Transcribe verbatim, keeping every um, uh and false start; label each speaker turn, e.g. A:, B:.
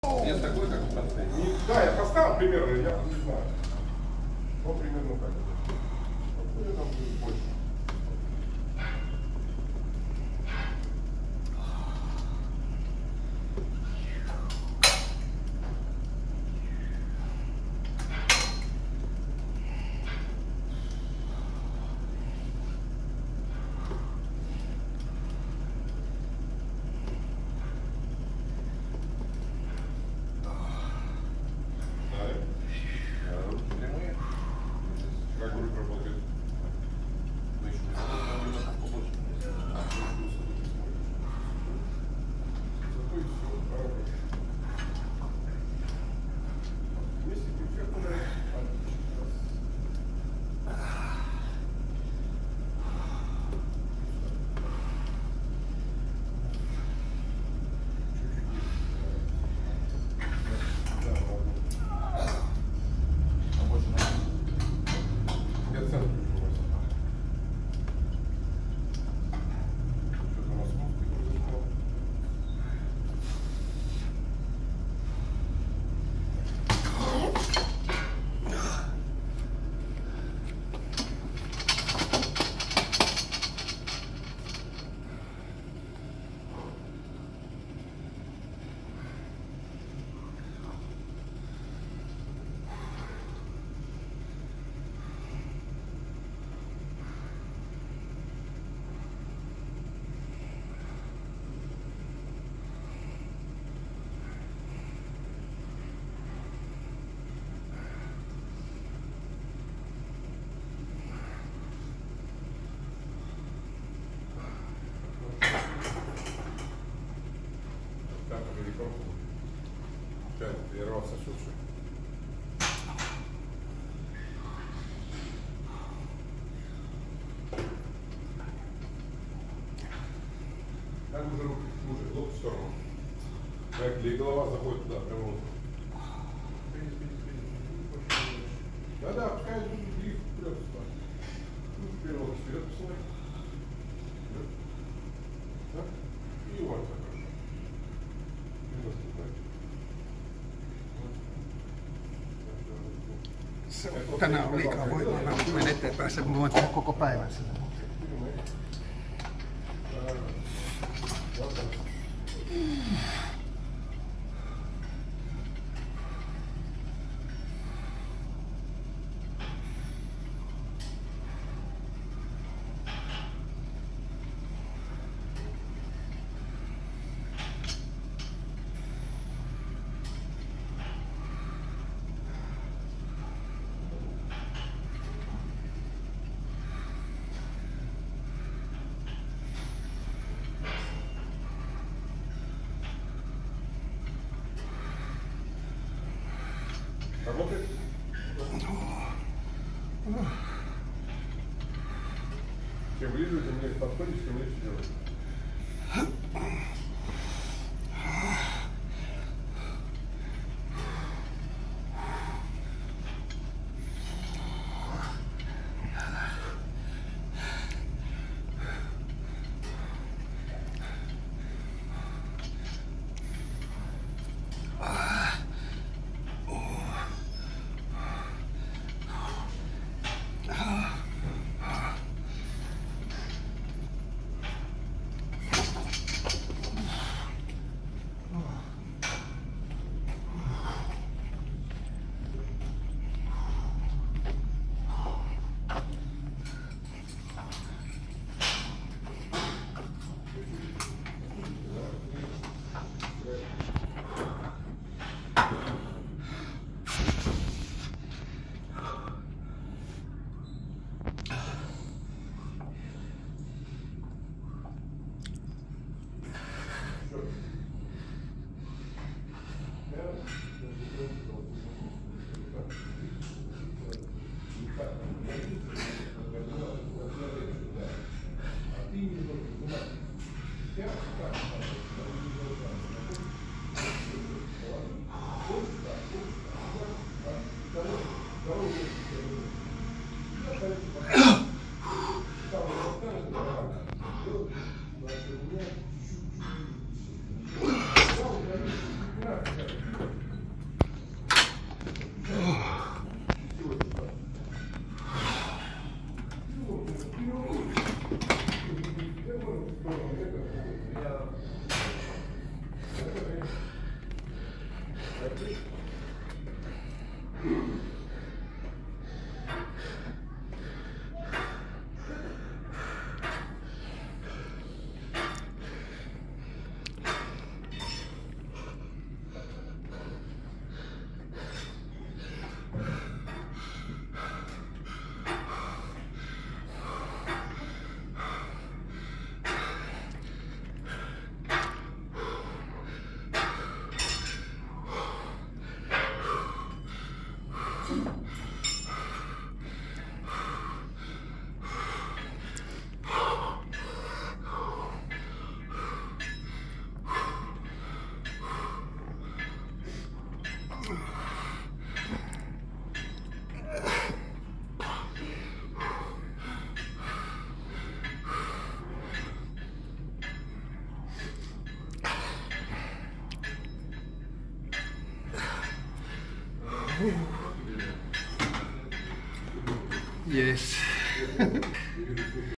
A: Вес такой, как в конце.
B: Да, я поставил примерно, я не знаю. Вот примерно как это. Вот там будет больше. Как будет работать? Зато и все, правда. Если ты все куда я рвался суши. Так уже руки, уже лоб в сторону. Так, и голова заходит туда, прямо вот. Да-да, пускай гриф вперед сюда. Ну, теперь вот вперед посмотри. Вперед. Так? И вот так хорошо. И наступай.
C: Tänään on liikaa voimaa. Mä menen eteenpäin, sen mä voin tehdä koko päivän sitä.
B: Работает? Чем ближе ты мне подходишь, тем легче делать.
C: Yes.